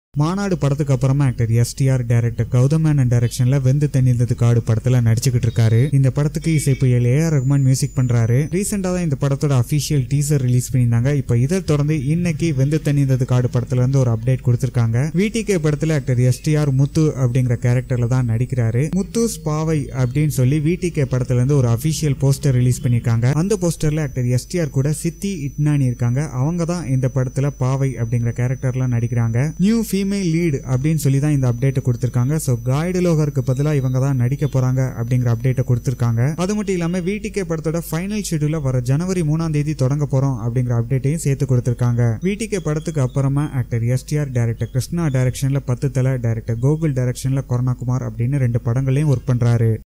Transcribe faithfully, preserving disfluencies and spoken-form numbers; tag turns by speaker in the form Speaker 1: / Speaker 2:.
Speaker 1: மாநாடு படத்துக்கு அப்புறமா ஆக்டர் எஸ்டிஆர் டைரக்டர் கௌதம் மேனன் டைரக்ஷன்ல வெந்து தணிந்தது காடு படத்துல நடிச்சுக்கிட்டு இருக்காரு. இந்த படத்துக்கு இசை புயல் ஏ ஆர் ரஹ்மான் மியூசிக் பண்றாரு. ரீசெண்டா தான் இந்த படத்தோட அபிஷியல் டீசர் ரிலீஸ் பண்ணியிருந்தாங்க. இப்ப இதை தொடர்ந்து இன்னைக்கு வெந்து தணிந்தது காடு படத்துல இருந்து ஒரு அப்டேட் கொடுத்திருக்காங்க. விடிகே படத்துல ஆக்டர் எஸ்டிஆர் முத்து அப்படிங்கிற கேரக்டர்ல தான் நடிக்கிறாரு. முத்துஸ் பாவை அப்படின்னு சொல்லி விடிகே படத்துல இருந்து ஒரு அபிஷியல் போஸ்டர் ரிலீஸ் பண்ணிருக்காங்க. அந்த போஸ்டர்ல ஆக்டர் எஸ்டிஆர் கூட சித்தி இட்னானி இருக்காங்க. அவங்க தான் இந்த படத்துல பாவை அப்படிங்கிற கேரக்டர்ல நடிக்கிறாங்க. நியூ ஃபீமேல் லீட் அப்படின்னு சொல்லி தான் இந்த அப்டேட் கொடுத்திருக்காங்க. சோ காய்டு லோகருக்கு பதிலா இவங்க தான் நடிக்க போறாங்க அப்படிங்கிற அப்டேட் கொடுத்திருக்காங்க. அது மட்டும் இல்லாம விடிகே படத்தோட ஃபைனல் ஷெட்யூல வர ஜனவரி மூணாம் தேதி தொடங்க போறோம் அப்படிங்கிற அப்டேட்டையும் சேர்த்து கொடுத்திருக்காங்க. விடிகே படத்துக்கு அப்புறமா ஆக்டர் எஸ்டிஆர் டைரக்டர் கிருஷ்ணா டைரக்ஷன்ல பத்து தலை, டைரக்டர் கோகுல் டைரக்ஷன்ல கொரோனா குமார் அப்படின்னு ரெண்டு படங்களையும் ஒர்க் பண்றாரு.